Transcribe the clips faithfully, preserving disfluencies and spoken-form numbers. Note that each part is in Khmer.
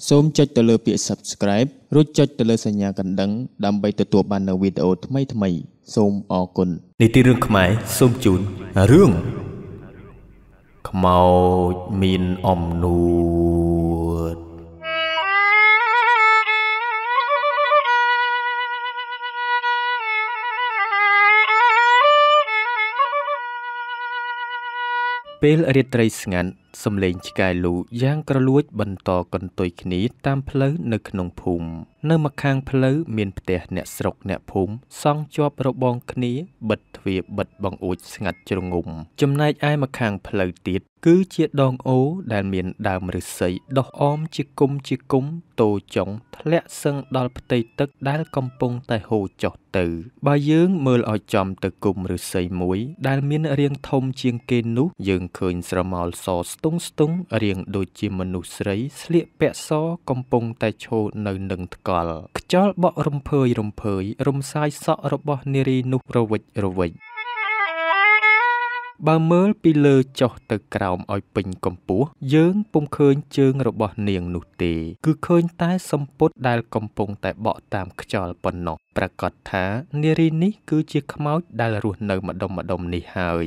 សូមចុចទៅលើពាក្យ Subscribe រួចចុចទៅលើសញ្ញាកណ្ដឹងដើម្បីទទួលបាននូវវីដេអូថ្មីៗសូមអរគុណនីតិរឿងខ្មែរសូមជូនរឿងខ្មោចមានអំនួតពេលរាត្រីស្ងាត់សំឡេងឆ្កែលូយ៉ាងក្រលួចបន្តកន្ទុយគ្នាតាមផ្លូវនៅក្នុងភូមិនៅម្ខាងផ្លូវមានផ្ទះអ្នកស្រុកអ្នកភូមិសង់ជាប់របងគ្នាបិទទ្វារបិទបង្អួចស្ងាត់ជ្រងំចំណែកឯម្ខាងផ្លូវទៀតគឺជាដងអូដែលមានដើមឫស្សីដុះអមជាគុំជាគុំតូចុងធ្លាក់សឹងដល់ផ្ទៃទឹកដែលកំពុងតែហូរចុះទៅបើយើងមើលឲ្យចំទៅគុំឫស្សីមួយដែលមានរាងធំជាងគេនោះយើងឃើញស្រមោលសស្ទង់ស្ទង់រាងដូចជាមនុស្សស្រីស្លៀកពាក់សកំពុងតែឈរនៅនឹងថ្កល់ខ្យល់បក់រំភើយរំភើយរំសាយសក់របស់នារីនោះរវិចរវិចបើមើលពីលើចុះទៅក្រោមឲ្យពេញកម្ពស់យើងពុំឃើញជើងរបស់នាងនោះទេគឺឃើញតែសំពត់ដែលកំពុងតែបក់តាមខ្យល់ប៉ុណ្ណោះប្រកាសថានារីនេះគឺជាខ្មោចដែលរស់នៅម្ដុំម្ដុំនេះហើយ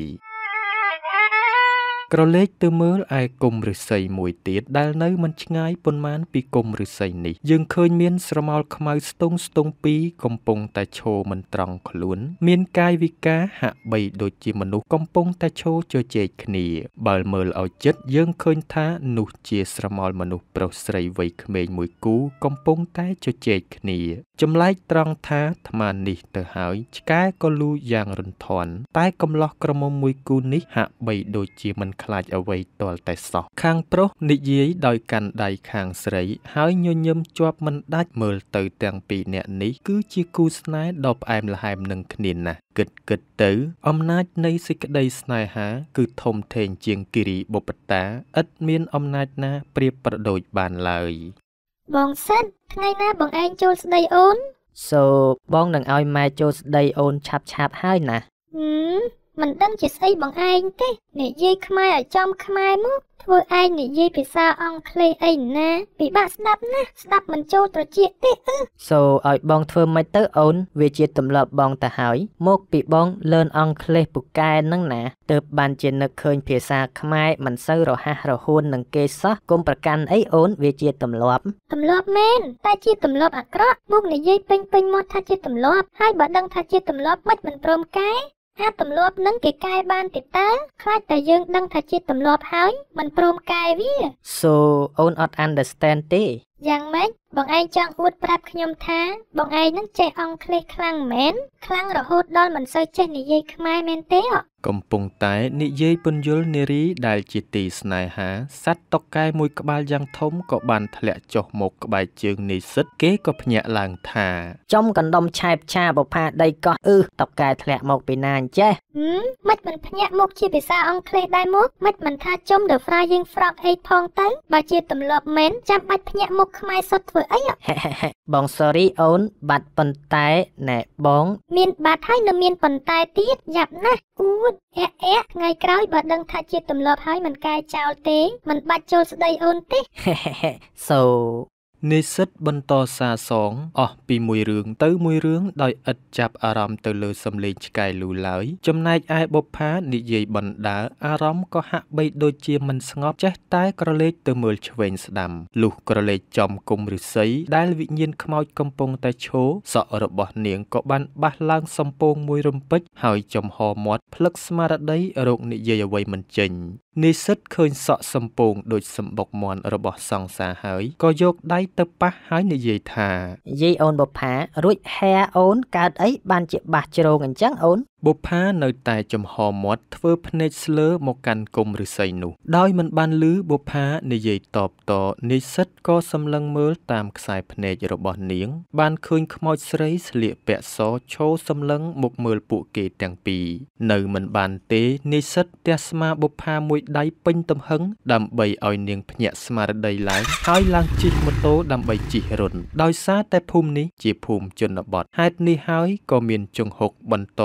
ក្រឡេកទៅមើលឯគុំឫស្សីមួយទៀតដែលនៅមិនឆ្ងាយប៉ុន្មានពីគុំឫស្សីនេះយើងឃើញមានស្រមោលខ្មៅស្ទង់ស្ទង់ពីរកំពុងតែឈរមិនត្រង់ខ្លួនមានកាយវិការហាក់បីដូចជាមនុស្សកំពុងតែឈរជជែកគ្នាបើមើលឲ្យជិតយើងឃើញថានោះជាស្រមោលមនុស្សប្រុសស្រីវ័យក្មេងមួយគូកំពុងតែជជែកគ្នាចម្លែកត្រង់ថាថ្មនេះទៅហើយឆ្កែក៏លូយ៉ាងរន្ធាន់តែកំឡោះក្រមុំមួយគូនេះហាក់បីដូចជាមិនខ្លាចអ្វីទាល់តែសោះខាងប្រុសនិយាយដោយកាន់ដៃខាងស្រីហើយញញឹមជាប់មិនដាច់មើលទៅទាំងពីរនាក់នេះគឺជាគូស្នេហ៍ដ៏ផ្អែមល្ហែមនឹងគ្នាណាស់គិតគិតទៅអំណាចនៃសេចក្តីស្នេហាគឺធំធេងជាងគិរីបុប្បតាឥតមានអំណាចណាប្រៀបប្រដូចបានឡើយបងសិនថ្ងៃណាបងឯងចូលស្ដីអូនសូបងនឹងឲ្យម៉ែចូលស្ដីអូនឆាប់ឆាប់ហើយណាហឹមមិនដឹងជាស្អីបងឯងទេនិយាយខ្មែរឲ្យចំខ្មែរមកធ្វើឯងនិយាយភាសាអង់គ្លេសអីណាពិបាកស្ដាប់ណាស់ស្ដាប់មិនចូលត្រចៀកទេអឺសូឲ្យបងធ្វើមិនទៅអូនវាជាទម្លាប់បងទៅហើយមកពីបងលឺនអង់គ្លេសពូកែនឹងណាទើបបានជានឹកឃើញភាសាខ្មែរមិនសូវរហ័សរហួននឹងគេសោះកុំប្រកាន់អីអូនវាជាទម្លាប់ទម្លាប់មែនតែជាទម្លាប់អាក្រក់មកនិយាយពេញពេញមាត់ថាជាទម្លាប់ហើយបើដឹងថាជាទម្លាប់មិនមិនព្រមកែអាទម្លាប់នឹងគេកែបានទេតើខ្លាចតែយើងដឹងថាជាទម្លាប់ហើយមិនព្រមកែវាសូអូនអត់ understand ទេយ៉ាងម៉េចបងឯងចង់អួតប្រាប់ខ្ញុំថាបងឯងនឹងចេះអង់គ្លេសខ្លាំងមែនខ្លាំងរហូតដល់មិនសូវចេះនិយាយខ្មែរមែនទេកំពុងតែនិយាយពន្យល់នារីដែលជាទីស្នេហាសត្វតុកកែមួយក្បាលយ៉ាងធំក៏បានធ្លាក់ចុះមកក្បែរជើងនិស្សិតគេក៏ភ្ញាក់ឡើងថាចំកណ្ដុំឆែបឆាបផាដីកោះអឺតុកកែធ្លាក់មកពីណាអញ្ចេះហឹមមិនមិនភ្ញាក់មកជាភាសាអង់គ្លេសដែរមកមិនមិនថាចំ The Flying Frog អីផងទៅបើជាទម្លាប់មែនចាំបាច់ភ្ញាក់មកខ្មែរសុទ្ធធ្វើអីបង sorry អូនបាត់ប៉ុន្តែណែបងមានបាត់ហើយនៅមានប៉ុន្តែទៀតយ៉ាប់ណាស់អួតអែអែថ្ងៃក្រោយបើដឹងថាជាទម្លាប់ហើយមិនកែចោលទេមិនបាច់ចូលស្ដីអូនទេសូនិស្សិតបន្តសាសងអស់ពីមួយរឿងទៅមួយរឿងដោយឥតចាប់អារម្មណ៍ទៅលើសំឡេងឆ្កែលូឡើយចំណែកឯបុប្ផានិយាយបណ្ដើអារម្មណ៍ក៏ហាក់បីដូចជាមិនស្ងប់ចេះតែក្រឡេកទៅមើលឆ្វេងស្ដាំលុះក្រឡេកចំគុំឫស្សីដែលវិញ្ញាណខ្មោចកំពុងតែឈរសក់របស់នាងក៏បានបះឡើងសំពងមួយរំពេចហើយចំហមាត់ផ្លឹកស្មារតីរកនិយាយអ្វីមិនចេញនិស្សិតឃើញសក់សំពងដូចសម្បុកមាន់របស់សង្សារហើយក៏យកដៃទៅប៉ះហើយនិយាយថាយាយអូនបុប្ផារួចហែអូនកើតអីបានជាបាសជ្រងអញ្ចឹងអូនបុប្ផានៅតែចំហមាត់ធ្វើភ្នែកស្លើមកកាន់គុំឫស្សីនោះដោយមិនបានឮបុប្ផានិយាយតបតនិស្សិតក៏សម្លឹងមើលតាមខ្សែភ្នែករបស់នាងបានឃើញខ្មោចស្រីស្លៀកពាក់សឈរសម្លឹងមកមើលពួកគេទាំងពីរនៅមិនបានទេនិស្សិតទះស្មាបុប្ផាមួយដៃពេញទំហឹងដើម្បីឲ្យនាងភ្ញាក់ស្មារតីឡើងហើយឡើងជិះម៉ូតូដើម្បីជិះរុនដោយសារតែភូមិនេះជាភូមិជនបទហេតុនេះហើយក៏មានជង្ហុកបន្តជាហូ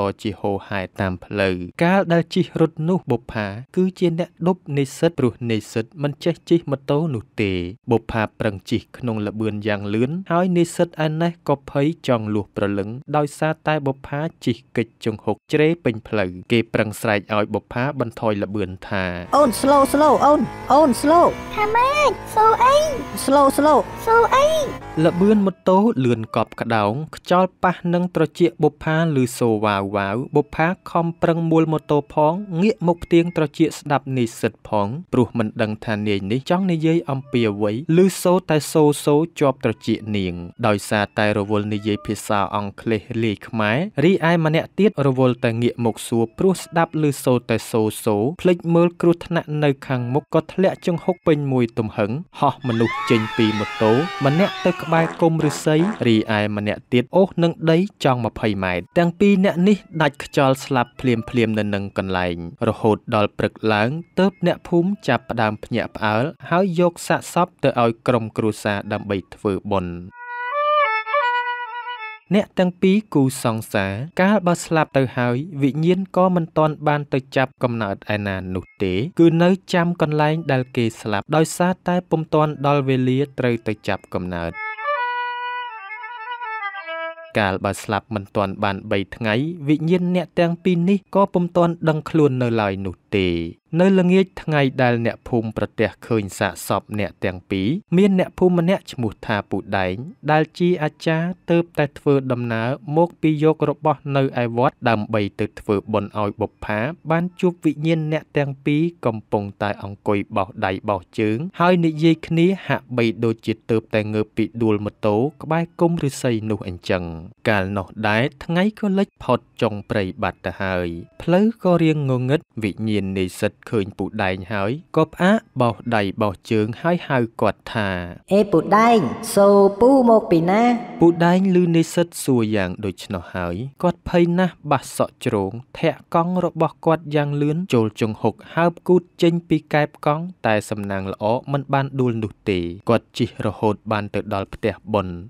ហហែតាមផ្លូវកាលដែលជិះរត់នោះបុប្ផាគឺជាអ្នកដប់និស្សិតព្រោះនិស្សិតមិនចេះជិះម៉ូតូនោះទេបុប្ផាប្រឹងជិះក្នុងល្បឿនយ៉ាងលឿនហើយនិស្សិតឯណេះក៏ភ័យចង់លួសព្រលឹងដោយសារតែបុប្ផាជិះកិច្ចចង្ហុកជ្រេពេញផ្លូវគេប្រឹងស្រែកឲ្យបុប្ផាបន្ថយល្បឿនថាអូន slow slow អូនអូន slow ថាម៉េចសូអី slow slow សូអីល្បឿនម៉ូតូលឿនកប់ក្តោងខ្យល់ប៉ះនឹងត្រចៀកបុប្ផាឬសូវ៉ាវវ៉ាវបុប្ផាខំប្រឹងមួលម៉ូតូផងងាកមុខផ្ទៀងត្រចៀកស្ដាប់និស្សិតផងព្រោះមិនដឹងថានាយនេះចង់និយាយអំពីអ្វីឬសូតែសូសូជាប់ត្រចៀកនាងដោយសារតែរវល់និយាយភាសាអង់គ្លេសលាយខ្មែររីឯម្នាក់ទៀតរវល់តែងាកមុខសួរព្រោះស្ដាប់ឬសូតែសូសូភ្លេចមើលគ្រោះថ្នាក់នៅខាងមុខក៏ធ្លាក់ចង្ហុកពេញមួយទំហឹងហោះមនុស្សចេញពីម៉ូតូម្នាក់ទៅក្បែរគុម្ពឫស្សីរីឯម្នាក់ទៀតអូសនឹងដីចង់ម្ភៃម៉ែត្រទាំងពីរអ្នកនេះដាច់ខ្យល់ស្លាប់ភ្លាមភ្លាមនៅនឹងកន្លែងរហូតដល់ព្រឹកឡើងទើបអ្នកភូមិចាប់ផ្ដើមភ្ញាក់ផ្អើលហើយយកសាកសពទៅឲ្យក្រុមគ្រួសារដើម្បីធ្វើបុណ្យអ្នកទាំងពីរគូសង្សារកាលបើស្លាប់ទៅហើយវិញ្ញាណក៏មិនទាន់បានទៅចាប់កំណើតឯណានោះទេគឺនៅចាំកន្លែងដែលគេស្លាប់ដោយសារតែពុំទាន់ដល់វេលាត្រូវទៅចាប់កំណើតកាលបើស្លាប់មិនទាន់បានបីថ្ងៃវិញ្ញាណអ្នកទាំងពីរនេះក៏ពុំទាន់ដឹងខ្លួននៅឡើយនោះទេនៅល្ងាចថ្ងៃដែលអ្នកភូមិប្រទះឃើញសាកសពអ្នកទាំងពីរមានអ្នកភូមិម្នាក់ឈ្មោះថាពូដែងដែលជាអាចារ្យទើបតែធ្វើដំណើរមកពីយករបស់នៅឯវត្តដើម្បីទៅធ្វើបុណ្យឲ្យបុប្ផាបានជួបវិញ្ញាណអ្នកទាំងពីរកំពុងតែអង្គុយបោសដៃបោសជើងហើយនិយាយគ្នាហាក់បីដូចជាទើបតែងើបពីដួលម៉ូតូក្បែរគុម្ពឫស្សីនោះអញ្ចឹងកាលនោះដែរថ្ងៃក៏លិចផុតចុងព្រៃបាត់ទៅហើយផ្លូវក៏រៀងងងឹតវិញ្ញាណនិស្សិតឃើញពូដែងហើយក៏ផ្អាកបោសដៃបោសជើងហើយហៅគាត់ថាអេពូដែងសូពូមកពីណាពូដែងឮនិស្សិតសួរយ៉ាងដូច្នោះហើយគាត់ភ័យណាស់បះសក់ជ្រងធាក់កង់របស់គាត់យ៉ាងលឿនចូលចង្ហុកហើបគូតចេញពីកែបកង់តែសំណាងល្អមិនបានដួលនោះទេគាត់ជិះរហូតបានទៅដល់ផ្ទះបុណ្យ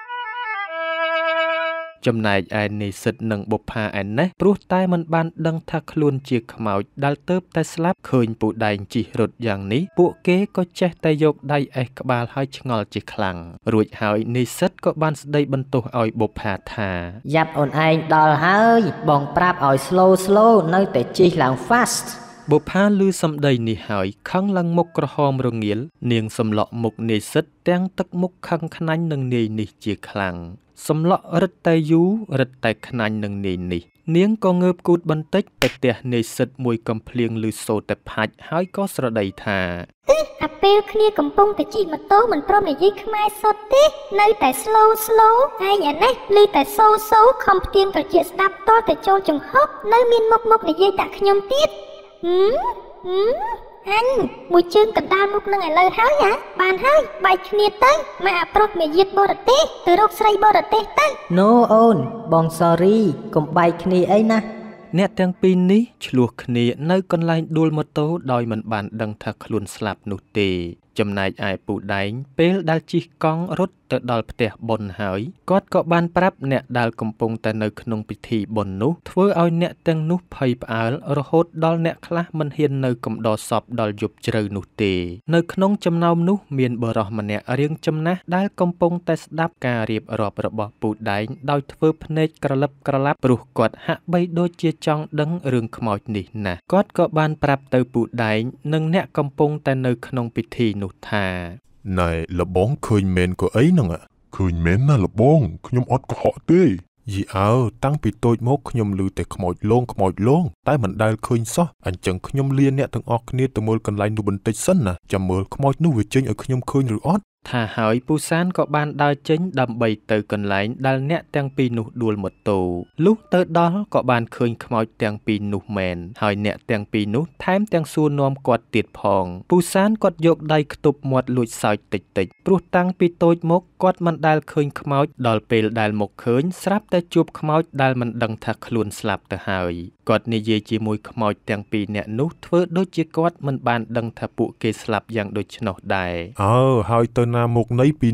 ចំណែកឯនិស្សិតនិងបុប្ផាឯណេះព្រោះតែមិនបានដឹងថាខ្លួនជាខ្មោចដែលទើបតែស្លាប់ឃើញពូដែងជិះរត់យ៉ាងនេះពួកគេក៏ចេះតែយកដៃអេះក្បាលហើយឆ្ងល់ជាខ្លាំងរួចហើយនិស្សិតក៏បានស្ដីបន្ទោសឲ្យបុប្ផាថាយ៉ាប់អូនឯងដល់ហើយបងប្រាប់ឲ្យ slow slow នៅតែជិះឡើង fast បុប្ផាឮសម្ដីនេះហើយខឹងឡើងមុខក្រហមរងាលនាងសម្លក់មុខនិស្សិតទាំងទឹកមុខខឹងខ្នាញ់នឹងនាយនេះជាខ្លាំងសម្លក់រឹតតែយូររឹតតែខ្នាញ់នឹងនាយនេះនាងក៏ងើបគូតបន្តិចទៅផ្ទះនិស្សិតមួយកំភ្លៀងឮសូរតែផាច់ហើយក៏ស្រដីថាអឺអាពេលគ្នាកំពុងតែជិះម៉ូតូមិនព្រមនិយាយខ្មែរសុទ្ធទេនៅតែ slow slow ឯងអានេះឮតែសូសូខំផ្ទៀងត្រចៀកស្ដាប់តតែចូលចង្ហុកនៅមានមុខមុខនិយាយដាក់ខ្ញុំទៀតហឹមហឹមអញមួយជើងកណ្ដាលមុខនឹងឥឡូវហើយហ៎បានហើយបែកគ្នាទៅមកអាប្រុសមាយាទបរទេសទៅរកស្រីបរទេសទៅ No អូនបង sorry កុំបែកគ្នាអីណាអ្នកទាំងពីរនេះឆ្លោះគ្នានៅកន្លែងដួលម៉ូតូដោយមិនបានដឹងថាខ្លួនស្លាប់នោះទេចំណែកឯពូដែងពេលដែលជិះកង់រត់ទៅដល់ផ្ទះបុណ្យហើយគាត់ក៏បានប្រាប់អ្នកដែលកំពុងតែនៅក្នុងពិធីបុណ្យនោះធ្វើឲ្យអ្នកទាំងនោះភ័យផ្អើលរហូតដល់អ្នកខ្លះមិនហ៊ាននៅកំដរសពដល់យប់ជ្រៅនោះទេនៅក្នុងចំណោមនោះមានបុរសម្នាក់រាងចំណាស់ដែលកំពុងតែស្ដាប់ការរៀបរាប់របស់ពូដែងដោយធ្វើភ្នែកក្រឡឹបក្រឡាប់ព្រោះគាត់ហាក់បីដូចជាចង់ដឹងរឿងខ្មោចនេះណាស់គាត់ក៏បានប្រាប់ទៅពូដែងនិងអ្នកកំពុងតែនៅក្នុងពិធីនោះថាណែលបងឃើញមែនក៏អីហ្នឹងឃើញមែនណាលបងខ្ញុំអត់កុហកទេយីអើតាំងពីតូចមកខ្ញុំឮតែខ្មោចលងខ្មោចលងតែមិនដែលឃើញសោះអញ្ចឹងខ្ញុំលាអ្នកទាំងអស់គ្នាទៅមើលកន្លែងនោះបន្តិចសិនណាចាំមើលខ្មោចនោះវាចេញឲ្យខ្ញុំឃើញឬអត់ថាហើយពូសានក៏បានដើរចេញដើម្បីទៅកន្លែងដែលអ្នកទាំងពីរនោះដួលម៉ូតូលុះទៅដល់ក៏បានឃើញខ្មោចទាំងពីរនោះមែនហើយអ្នកទាំងពីរនោះថែមទាំងសួរនាំគាត់ទៀតផងពូសានគាត់យកដៃខ្ទប់មាត់លួចសើចតិចតិចព្រោះតាំងពីតូចមកគាត់មិនដែលឃើញខ្មោចដល់ពេលដែលមកឃើញស្រាប់តែជួបខ្មោចដែលមិនដឹងថាខ្លួនស្លាប់ទៅហើយគាត់និយាយជាមួយខ្មោចទាំងពីរអ្នកនោះធ្វើដូចជាគាត់មិនបានដឹងថាពួកគេស្លាប់យ៉ាងដូច្នោះដែរអើហើយទៅណាមកនៃពីរនាក់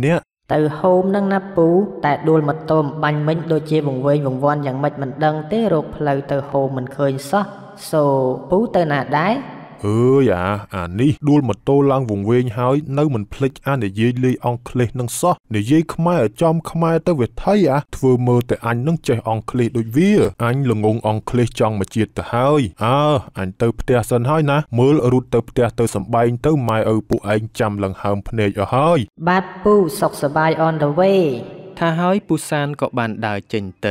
ទៅហូមនឹងណាពូតែដួលម៉ូតូបាញ់មិញដូចជាវង្វេងវង្វាន់យ៉ាងម៉េចមិនដឹងទេរកផ្លូវទៅហូមមិនឃើញសោះសូពូទៅណាដែរអើយអាអានេះដួលម៉ូតូឡើងវង្វេងហើយនៅមិនភ្លេចអានិយាយលេខអង់គ្លេសនឹងសោះនិយាយខ្មែរឲ្យចំខ្មែរទៅវាថៃអាធ្វើមើលតែអញនឹងចេះអង់គ្លេសដូចវាអញល្ងងអង់គ្លេសចង់មកជាតិទៅហើយអើអញទៅផ្ទះសិនហើយណាមើលរត់ទៅផ្ទះទៅសំបែងទៅម៉ែឪពួកឯងចាំលង្ហើមភ្នែកអស់ហើយបាទពូសុខសប្បាយ on the way ថាហើយពូសានក៏បានដើរចេញទៅ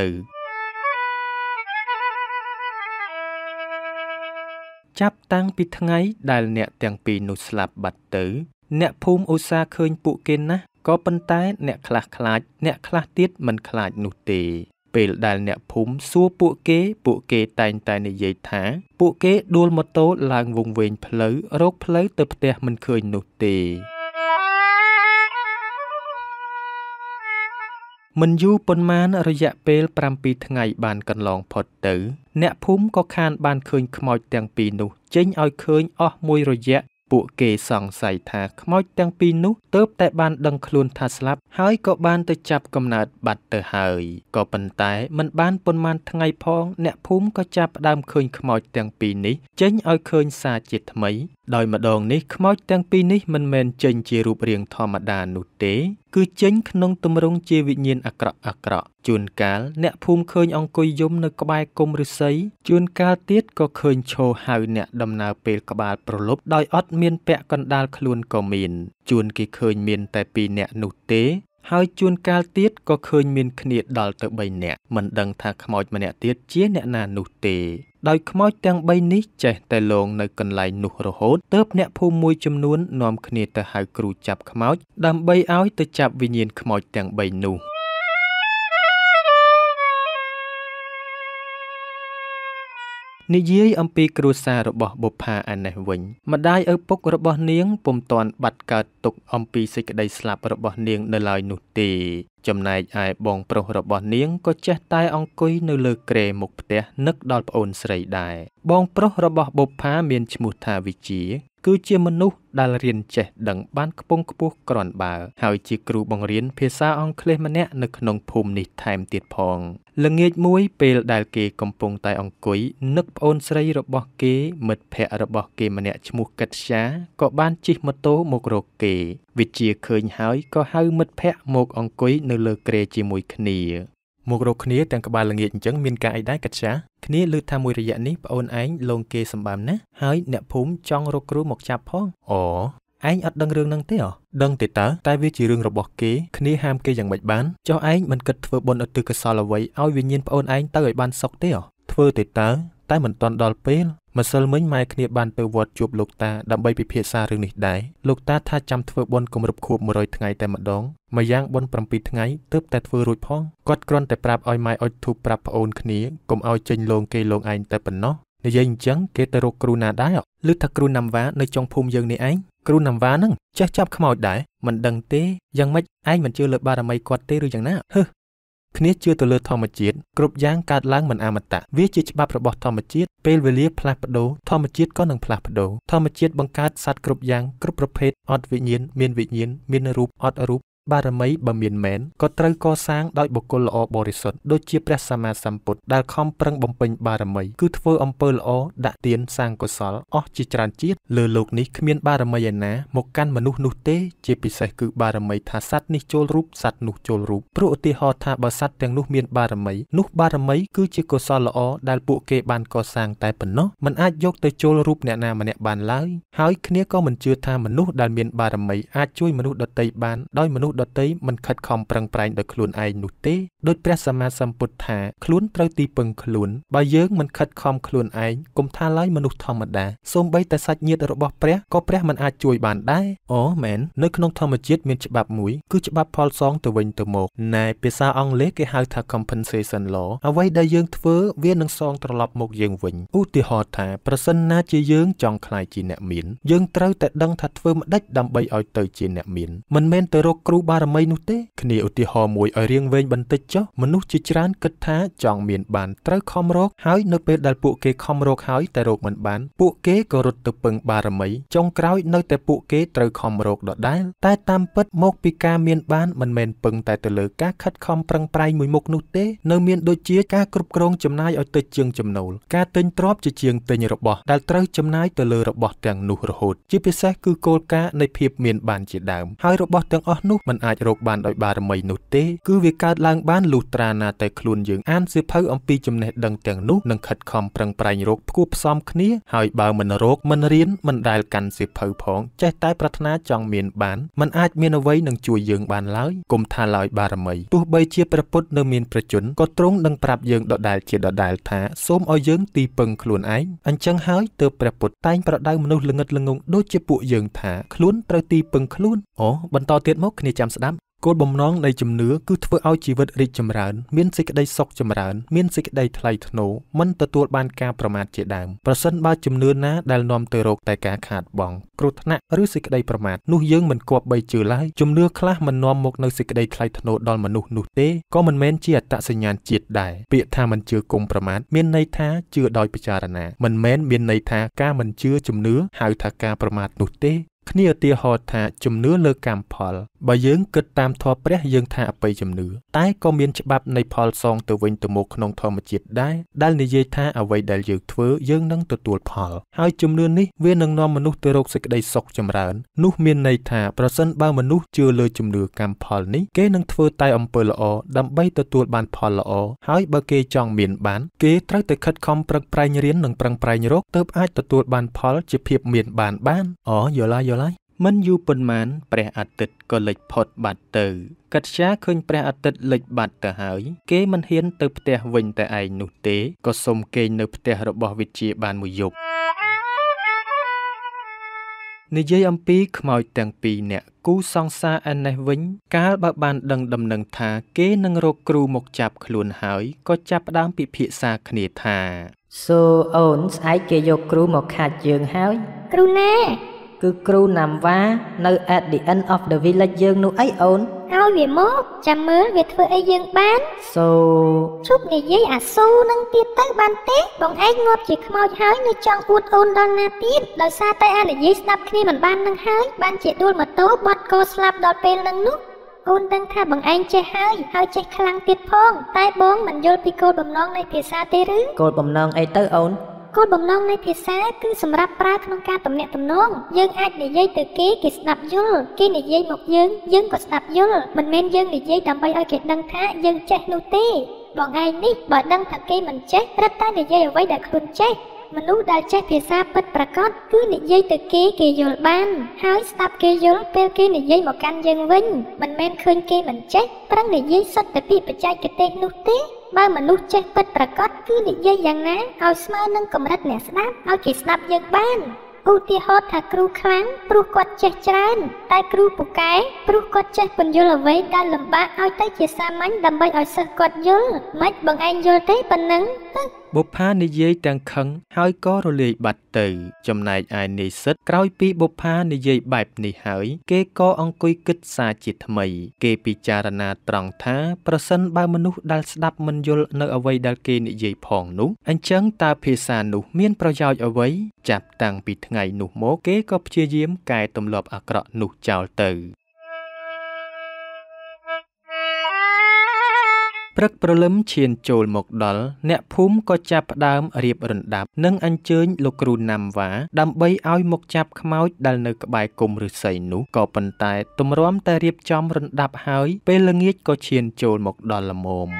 ចាប់តាំងពីថ្ងៃដែលអ្នកទាំងពីរនោះស្លាប់បាត់ទៅអ្នកភូមិឧស្សាហ៍ឃើញពួកគេណាស់ក៏ប៉ុន្តែអ្នកខ្លះខ្លាចអ្នកខ្លះទៀតមិនខ្លាចនោះទេពេលដែលអ្នកភូមិសួរពួកគេពួកគេតែងតែនិយាយថាពួកគេដួលម៉ូតូឡើងវង្វេងផ្លូវរកផ្លូវទៅផ្ទះមិនឃើញនោះទេមិនយូរប៉ុន្មានរយៈពេលប្រាំពីរថ្ងៃបានកន្លងផុតទៅអ្នកភូមិក៏ខានបានឃើញខ្មោចទាំងពីរនោះចេញឲ្យឃើញអស់មួយរយៈពួកគេសង្ស័យថាខ្មោចទាំងពីរនោះទើបតែបានដឹងខ្លួនថាស្លាប់ហើយក៏បានទៅចាប់កំណើតបាត់ទៅហើយក៏ប៉ុន្តែមិនបានប៉ុន្មានថ្ងៃផងអ្នកភូមិក៏ចាប់ផ្ដើមឃើញខ្មោចទាំងពីរនេះចេញឲ្យឃើញសារជាថ្មីដោយម្ដងនេះខ្មោចទាំងពីរនេះមិនមែនចេញជារូបរាងធម្មតានោះទេគឺចេញក្នុងទម្រង់ជាវិញ្ញាណអាក្រក់អាក្រក់ជួនកាលអ្នកភូមិឃើញអង្គុយយំនៅក្បែរគុម្ពឫស្សីជួនកាលទៀតក៏ឃើញឈរហៅអ្នកដំណើរពេលក្បាលប្រលប់ដោយអត់មានពាក់កណ្ដាលខ្លួនក៏មានជួនគេឃើញមានតែពីរនាក់នោះទេហើយជួនកាលទៀតក៏ឃើញមានគ្នាដល់ទៅបីនាក់មិនដឹងថាខ្មោចម្នាក់ទៀតជាអ្នកណានោះទេដោយខ្មោចទាំងបីនេះចេះតែលងនៅកន្លែងនោះរហូតទើបអ្នកភូមិមួយចំនួននាំគ្នាទៅហៅគ្រូចាប់ខ្មោចដើម្បីឲ្យទៅចាប់វិញ្ញាណខ្មោចទាំងបីនោះនិយាយអំពីគ្រួសាររបស់បុប្ផាឯនេះវិញម្ដាយឪពុករបស់នាងពុំទាន់បាត់កើតទុកអំពីសេចក្តីស្លាប់របស់នាងនៅឡើយនោះទេចំណែកឯបងប្រុសរបស់នាងក៏ចេះតែអង្គុយនៅលើគ្រែមុខផ្ទះនឹកដល់ប្អូនស្រីដែរបងប្រុសរបស់បុប្ផាមានឈ្មោះថាវិជាគឺជាមនុស្សដែលរៀនចេះដឹងបានខ្ពង់ខ្ពស់គ្រាន់បើហើយជាគ្រូបង្រៀនភាសាអង់គ្លេសម្នាក់នៅក្នុងភូមិនេះថែមទៀតផងល្ងាចមួយពេលដែលគេកំពុងតែអង្គុយនឹកប្អូនស្រីរបស់គេមិត្តភ័ក្តិរបស់គេម្នាក់ឈ្មោះកិតជាក៏បានជិះម៉ូតូមករកគេវិជាឃើញហើយក៏ហៅមិត្តភ័ក្តិមកអង្គុយនៅលើគ្រែជាមួយគ្នាមករកគ្នាទាំងក្បាលល្ងាចអញ្ចឹងមានការអីដែរកិតជាគ្នាលើថាមួយរយៈនេះប្អូនឯងលងគេសម្បើមណាស់ហើយអ្នកភូមិចង់រកគ្រូមកចាប់ផងអូឯងអត់ដឹងរឿងហ្នឹងទេអ្ហ៎ដឹងទេតើតែវាជារឿងរបស់គេគ្នាហាមគេយ៉ាងម៉េចបានចុះឯងមិនគិតធ្វើបុណ្យឧទ្ទិសកុសលអ្វីឲ្យវិញ្ញាណប្អូនឯងទៅឲ្យបានសុខទេអ្ហ៎ធ្វើទេតើតែមិនទាន់ដល់ពេលម្សិលមិញម៉ែគ្នាបានទៅវត្តជួបលោកតាដើម្បីពិភាក្សារឿងនេះដែរលោកតាថាចាំធ្វើបុណ្យគម្រប់ខួបមួយរយថ្ងៃតែម្ដងមួយយ៉ាងបុណ្យប្រាំពីរថ្ងៃទើបតែធ្វើរួចផងគាត់គ្រាន់តែប្រាប់ឲ្យម៉ែអុជធូបប្រាប់ប្អូនគ្នាកុំឲ្យចេញលងគេលងឯងតែប៉ុណ្ណោះនិយាយអញ្ចឹងគេទៅរកគ្រូណាដែរឮថាគ្រូណាំវ៉ានៅចុងភូមិយើងនេះឯងគ្រូណាំវ៉ាហ្នឹងចេះចាប់ខ្មោចដែរមិនដឹងទេយ៉ាងម៉េចឯងមិនជឿលើបារមីគាត់ទេឬយ៉ាងណាហឺគ្នាជឿទៅលើធម្មជាតិគ្រប់យ៉ាងកើតឡើងមិនអមតៈវាជាច្បាប់របស់ធម្មជាតិពេលវេលាផ្លាស់ប្ដូរធម្មជាតិក៏នឹងផ្លាស់ប្ដូរធម្មជាតិបង្កើតសត្វគ្រប់យ៉ាងគ្រប់ប្រភេទអត់វិញ្ញាណមានវិញ្ញាណមានរូបអត់រូបបារមីបើមានមែនក៏ត្រូវកសាងដោយបុគ្គលល្អបរិសុទ្ធដូចជាព្រះសម្មាសម្ពុទ្ធដែលខំប្រឹងបំពេញបារមីគឺធ្វើអំពើល្អដាក់ទានសាងកុសលអស់ជាច្រើនជាតិលើលោកនេះគ្មានបារមីឯណាមកកាន់មនុស្សនោះទេជាពិសេសគឺបារមីថាសត្វនេះចូលរូបសត្វនោះចូលរូបព្រោះឧទាហរណ៍ថាបើសត្វទាំងនោះមានបារមីនោះបារមីគឺជាកុសលល្អដែលពួកគេបានកសាងតែប៉ុណ្ណោះមិនអាចយកទៅចូលរូបអ្នកណាម្នាក់បានឡើយហើយគ្នាក៏មិនជឿថាមនុស្សដែលមានបារមីអាចជួយមនុស្សដទៃបានដោយមនុស្សដទៃមិនខិតខំប្រឹងប្រែងដោយខ្លួនឯងនោះទេដោយព្រះសម្មាសម្ពុទ្ធថាខ្លួនត្រូវទីពឹងខ្លួនបើយើងមិនខិតខំខ្លួនឯងកុំថាឡើយមនុស្សធម្មតាសូម្បីតែសាច់ញាតិរបស់ព្រះក៏ព្រះមិនអាចជួយបានដែរអូមែននៅក្នុងធម្មជាតិមានច្បាប់មួយគឺច្បាប់ផលសងទៅវិញទៅមកណែភាសាអង់គ្លេសគេហៅថា compensation law អ្វីដែលយើងធ្វើវានឹងសងត្រឡប់មកយើងវិញឧទាហរណ៍ថាប្រសិនណាជាយើងចង់ក្លាយជាអ្នកមានយើងត្រូវតែដឹងថាធ្វើម្ដេចដើម្បីឲ្យទៅជាអ្នកមានមិនមែនទៅរកគ្រូបារមីនោះទេគ្នាឧទាហរណ៍មួយឲ្យរៀងវែងបន្តិចចុះមនុស្សជាច្រើនគិតថាចង់មានបានត្រូវខំរកហើយនៅពេលដែលពួកគេខំរកហើយតែរកមិនបានពួកគេក៏រត់ទៅពឹងបារមីចុងក្រោយនៅតែពួកគេត្រូវខំរកដដែលតែតាមពិតមកពីការមានបានមិនមែនពឹងតែទៅលើការខិតខំប្រឹងប្រែងមួយមុខនោះទេនៅមានដូចជាការគ្រប់គ្រងចំណាយឲ្យតិចជាងចំណូលការទិញទ្រព្យជាជាងទិញរបស់ដែលត្រូវចំណាយទៅលើរបស់ទាំងនោះរហូតជាពិសេសគឺគោលការណ៍នៃភាពមានបានជាដើមហើយរបស់ទាំងអស់នោះមិនអាចរកបានដោយបារមីនោះទេគឺវាកើតឡើងបានលុះត្រាណាតែខ្លួនយើងអានសៀវភៅអំពីចំណេះដឹងទាំងនោះនិងខិតខំប្រឹងប្រែងរកផ្គូផ្សំគ្នាហើយបើមិនរកមិនរៀនមិនដែលកាន់សៀវភៅផងចេះតែប្រាថ្នាចង់មានបានមិនអាចមានអ្វីនឹងជួយយើងបានឡើយគុំថាឡើយបារមីទោះបីជាព្រះពុទ្ធនៅមានប្រជញ្ញក៏ទ្រង់នឹងប្រាប់យើងដដែលជាដដែលថាសូមឲ្យយើងទីពឹងខ្លួនឯងអញ្ចឹងហើយទើបព្រះពុទ្ធតែងប្រដៅមនុស្សល្ងិតល្ងងដូចជាពួកយើងថាខ្លួនត្រូវទីពឹងខ្លួនអូបន្តទៀតមកគ្នាចាំស្ដាប់គោលបំណងនៃជំនឿគឺធ្វើឲ្យជីវិតរីកចម្រើនមានសេចក្តីសុខចម្រើនមានសេចក្តីថ្លៃថ្នូរមិនទទួលបានការប្រមាថជាដើមប្រសិនបើជំនឿណាដែលនាំទៅរកតែការខាតបង់គ្រោះថ្នាក់ឬសេចក្តីប្រមាថនោះយើងមិនគប្បីជឿឡើយជំនឿខ្លះមិននាំមកនៅសេចក្តីថ្លៃថ្នូរដល់មនុស្សនោះទេក៏មិនមែនជាអត្តសញ្ញាណជាតិដែរពាក្យថាមិនជឿគុំប្រមាថមានន័យថាជឿដោយពិចារណាមិនមែនមានន័យថាការមិនជឿជំនឿហៅថាការប្រមាថនោះទេគ្នាឧទាហរណ៍ថាជំនឿលើកម្មផលបើយើងគិតតាមធម៌ព្រះយើងថាអបិយជំនឿតែក៏មានច្បាប់នៃផលសងទៅវិញទៅមកក្នុងធម្មជាតិដែរដែលនិយាយថាអ្វីដែលយើងធ្វើយើងនឹងទទួលផលហើយជំនឿនេះវានឹងនាំមនុស្សទៅរកសេចក្តីសុខចម្រើននោះមានន័យថាប្រសិនបើមនុស្សជឿលើជំនឿកម្មផលនេះគេនឹងធ្វើតែអំពើល្អដើម្បីទទួលបានផលល្អហើយបើគេចង់មានបានគេត្រូវតែខិតខំប្រឹងប្រែងរៀននិងប្រឹងប្រែងរកទើបអាចទទួលបានផលជាភាពមានបានបានអូយល់ហើយយល់ហើយមិនយូរប៉ុន្មានព្រះអាទិត្យក៏លិចផុតបាត់ទៅកិត្យាឃើញព្រះអាទិត្យលិចបាត់ទៅហើយគេមិនហ៊ានទៅផ្ទះវិញតែឯងនោះទេក៏សុំគេងនៅផ្ទះរបស់វិជ្ជាបានមួយយប់និយាយអំពីខ្មោចទាំងពីរនាក់គូសង្សារឯនេះវិញកាលបើបានដឹងដំណឹងថាគេនឹងរកគ្រូមកចាប់ខ្លួនហើយក៏ចាប់ផ្ដើមពិភាក្សាគ្នាថាសូអូនស្អែកគេយកគ្រូមកខាត់យើងហើយគ្រូណាគឺគ្រូណាំវ៉ានៅ at the end of the village យើងនោះអីអូនឲ្យវាមកចាំមើលវាធ្វើអីយើងបានសូជប់និយាយអាស៊ូនឹងទៀតទៅបានទេបងឯងងាប់ជាខ្មោចហើយនៅចង់អួតអូនដល់ណាទៀតដោយសារតែអានិយាយស្ដាប់គ្នាមិនបាននឹងហើយបានជាដួលម៉ូតូបាត់កោស្លាប់ដល់ពេលនឹងនោះអូនដឹងថាបងឯងចេះហើយហើយចេះខ្លាំងទៀតផងតែបងមិនយល់ពីគោលបំណងនៃភាសាទេឬគោលបំណងអីទៅអូនគោលបំណងនៃភាសាគឺសម្រាប់ប្រើក្នុងការទំនាក់ទំនងយើងអាចនិយាយទៅគេគេស្ដាប់យល់គេនិយាយមកយើងយើងក៏ស្ដាប់យល់មិនមែនយើងនិយាយដើម្បីឲ្យគេដឹងថាយើងចេះនោះទេបងឯងនេះបើដឹងថាគេមិនចេះរត់តែនិយាយអ្វីដែលខ្លួនចេះមនុស្សដែលចេះភាសាពិតប្រាកដគឺនិយាយទៅគេគេយល់បានហើយស្ដាប់គេយល់ពេលគេនិយាយមកកាន់យើងវិញមិនមែនឃើញគេមិនចេះប្រឹងនិយាយសុទ្ធតែពីបច្ចេកទេសនោះទេបើមនុស្សចេះពិតប្រាកដគឺនិយាយយ៉ាងណាឲ្យស្មើនឹងកម្រិតអ្នកស្ដាប់ឲ្យគេស្ដាប់យើងបានឧទាហរណ៍ថាគ្រូខ្លាំងព្រោះគាត់ចេះច្រើនតែគ្រូពូកែព្រោះគាត់ចេះពន្យល់អ្វីដែលលំបាកឲ្យទៅជាសាមញ្ញដើម្បីឲ្យសិស្សគាត់យល់មិនបងឯងយល់ទេប៉ុណ្ណឹងបុប្ផានិយាយទាំងខឹងហើយក៏រលាយបាត់ទៅចំណែកឯនិស្សិតក្រោយពីបុប្ផានិយាយបែបនេះហើយគេក៏អង្គុយគិតសារជាថ្មីគេពិចារណាត្រង់ថាប្រសិនបើមនុស្សដែលស្ដាប់មិនយល់នៅអ្វីដែលគេនិយាយផងនោះអញ្ចឹងតើភាសានោះមានប្រយោជន៍អ្វីចាប់តាំងពីថ្ងៃនោះមកគេក៏ព្យាយាមកែទម្លាប់អាក្រក់នោះចោលទៅព្រឹកព្រលឹមឈានចូលមកដល់អ្នកភូមិក៏ចាប់ផ្ដើមរៀបរណ្ដាប់និងអញ្ជើញលោកគ្រូណាំវ៉ាដើម្បីឲ្យមកចាប់ខ្មោចដែលនៅក្បែរគុម្ពឫស្សីនោះក៏ប៉ុន្តែទម្រាំតែរៀបចំរណ្ដាប់ហើយពេលល្ងាចក៏ឈានចូលមកដល់ល្មម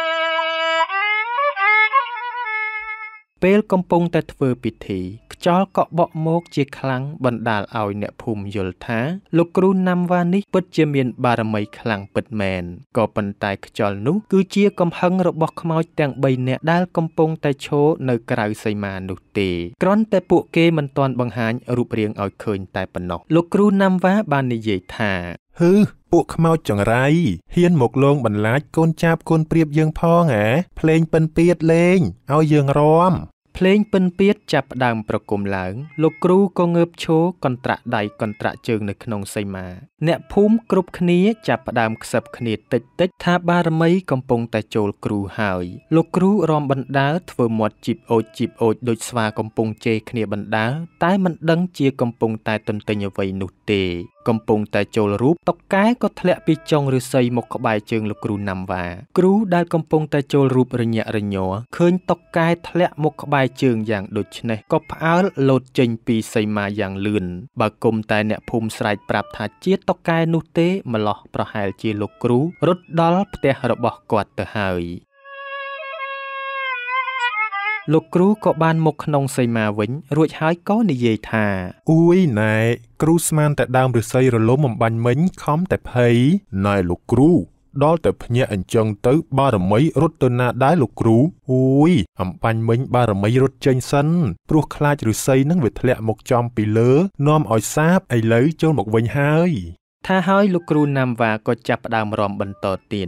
ពេលកំពុងតែធ្វើពិធីខ្យល់ក៏បក់មកជាខ្លាំងបណ្ដាលឲ្យអ្នកភូមិយល់ថាលោកគ្រូណាំវ៉ានេះពិតជាមានបារមីខ្លាំងពិតមែនក៏ប៉ុន្តែខ្យល់នោះគឺជាកំហឹងរបស់ខ្មោចទាំងបីនាក់ដែលកំពុងតែឈរនៅក្រៅសីមានោះទេគ្រាន់តែពួកគេមិនទាន់បង្ហាញរូបរាងឲ្យឃើញតែប៉ុណ្ណោះលោកគ្រូណាំវ៉ាបាននិយាយថាហឺពួកខ្មោចចង្រៃហ៊ានមកលងបន្លាចកូនចាប់កូនព្រៀបយើងផងហ៎ភ្លេងពិនពៀតលេងឲ្យយើងរាំភ្លេងពិនពៀតចាប់ផ្ដើមប្រគំឡើងលោកគ្រូក៏ងើបឈរកន្ត្រាក់ដៃកន្ត្រាក់ជើងនៅក្នុងសីមាអ្នកភូមិគ្រប់គ្នាចាប់ផ្ដើមខ្សឹបគ្នាតិចតិចថាបារមីកំពុងតែចូលគ្រូហើយលោកគ្រូរំបណ្ដើរធ្វើមាត់ជីបអូចជីបអូចដូចស្វាកំពុងជេរគ្នាបណ្ដើរតែមិនដឹងជាកំពុងតែទន្ទិញអ្វីនោះទេកំពុងតែចូលរូបតុកកែក៏ធ្លាក់ពីចុងឫស្សីមកក្បែរជើងលោកគ្រូណាំវ៉ាគ្រូដែលកំពុងតែចូលរូបរញាក់រញ័រឃើញតុកកែធ្លាក់មកក្បែរជើងយ៉ាងដូចនេះក៏ផ្អើលលោតចេញពីសីមាយ៉ាងលឿនបើគុំតែអ្នកភូមិស្រែកប្រាប់ថាជាតុកកែនោះទេម្លោះប្រហែលជាលោកគ្រូរត់ដល់ផ្ទះរបស់គាត់ទៅហើយលោកគ្រូក៏បានមកក្នុងសីមាវិញរួចហើយក៏និយាយថាអ៊ូយណែគ្រូស្មានតែដើមឫស្សីរលំអំបាញ់មិញខំតែភ័យណែលោកគ្រូដល់តែភ្ញាក់អញ្ចឹងទៅបារមីរត់ទៅណាដែរលោកគ្រូអ៊ូយអំបាញ់មិញបារមីរត់ចេញសិនព្រោះខ្លាចឫស្សីនឹងវាធ្លាក់មកចំពីលើនាំឲ្យសាបឥឡូវចូលមកវិញហើយថាហើយលោកគ្រូណាំវ៉ាក៏ចាប់ផ្ដើមរាំបន្តទៀត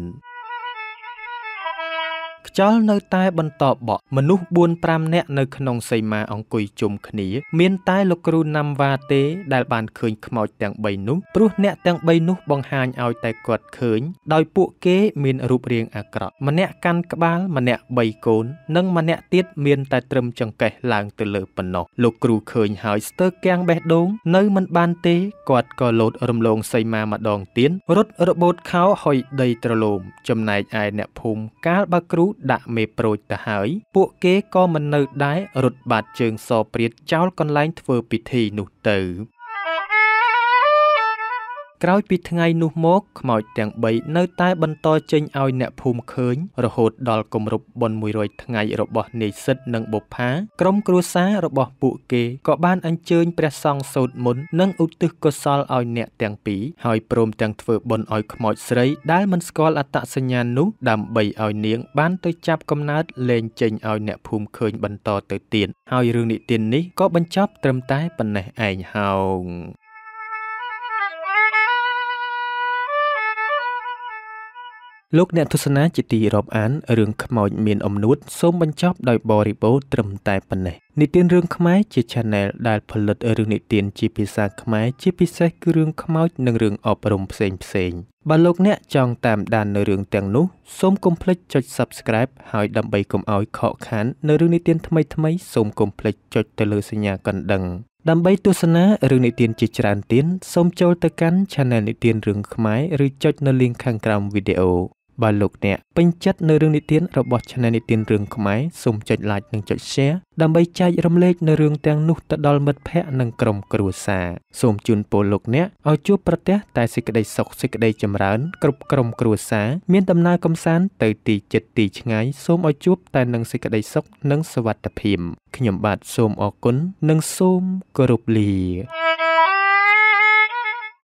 ខ្យល់នៅតែបន្តបក់មនុស្សបួនប្រាំនាក់នៅក្នុងសីមាអង្គុយជុំគ្នាមានតែលោកគ្រូណាំវ៉ាទេដែលបានឃើញខ្មោចទាំងបីនោះព្រោះអ្នកទាំងបីនោះបង្ហាញឲ្យតែគាត់ឃើញដោយពួកគេមានរូបរាងអាក្រក់ម្នាក់កាន់ក្បាលម្នាក់បីកូននិងម្នាក់ទៀតមានតែត្រឹមចង្កេះឡើងទៅលើប៉ុណ្ណោះលោកគ្រូឃើញហើយស្ទើរគាំងបេះដូងនៅមិនបានទេគាត់ក៏លោតរំលងសីមាម្ដងទៀតរត់របូតខោហុយដីត្រឡោមចំណែកឯអ្នកភូមិកាលបើគ្រូដាក់មេប្រូចទៅហើយពួកគេក៏មិននៅដែររត់បាត់ជើងសព្រាតចោលកន្លែងធ្វើពិធីនោះទៅក្រោយពីថ្ងៃនោះមកខ្មោចទាំងបីនៅតែបន្តចេញឲ្យអ្នកភូមិឃើញរហូតដល់គម្រប់បុណ្យមួយរយថ្ងៃរបស់នាយសិទ្ធនិងបុប្ផាក្រុមគ្រួសាររបស់ពួកគេក៏បានអញ្ជើញព្រះសង្ឃសូត្រមន្តនិងឧទ្ទិសកុសលឲ្យអ្នកទាំងពីរហើយព្រមទាំងធ្វើបុណ្យឲ្យខ្មោចស្រីដែលមិនស្គាល់អត្តសញ្ញាណនោះដើម្បីឲ្យនាងបានទៅចាប់កំណើតលែងចេញឲ្យអ្នកភូមិឃើញបន្តទៅទៀតហើយរឿងនិទាននេះក៏បញ្ចប់ត្រឹមតែប៉ុណ្ណេះឯងហោងលោកអ្នកទស្សនាជាទីរាប់អានរឿងខ្មោចមានអំនួតសូមបញ្ចប់ដោយបរិបូរណ៍ត្រឹមតែប៉ុណ្ណេះនិទានរឿងខ្មែរជា Channel ដែលផលិតរឿងនិទានជាភាសាខ្មែរជាពិសេសគឺរឿងខ្មោចនិងរឿងអប់រំផ្សេងផ្សេងបើលោកអ្នកចង់តាមដាននៅរឿងទាំងនោះសូមកុំភ្លេចចុច Subscribe ហើយដើម្បីកុំឲ្យខកខាននៅរឿងនិទានថ្មីៗសូមកុំភ្លេចចុចទៅលើសញ្ញាកណ្ដឹងដើម្បីទស្សនារឿងនិទានជាច្រើនទៀតសូមចូលទៅកាន់ Channel និទានរឿងខ្មែរឬចុចនៅ link ខាងក្រោមវីដេអូបើលោកអ្នកពេញចិត្តនៅរឿងនិទានរបស់ Channel និទានរឿងខ្មែរសូមចុច Like និងចុច Share ដើម្បីចែករំលែកនៅរឿងទាំងនោះទៅដល់មិត្តភ័ក្តិនិងក្រុមគ្រួសារសូមជូនពរលោកអ្នកឲ្យជួបប្រទះតែសេចក្តីសុខសេចក្តីចម្រើនគ្រប់ក្រុមគ្រួសារមានដំណើរកម្សាន្តទៅទីជិតទីឆ្ងាយសូមឲ្យជួបតែនឹងសេចក្តីសុខនិងសុវត្ថិភាពខ្ញុំបាទសូមអរគុណនិងសូមគោរពលា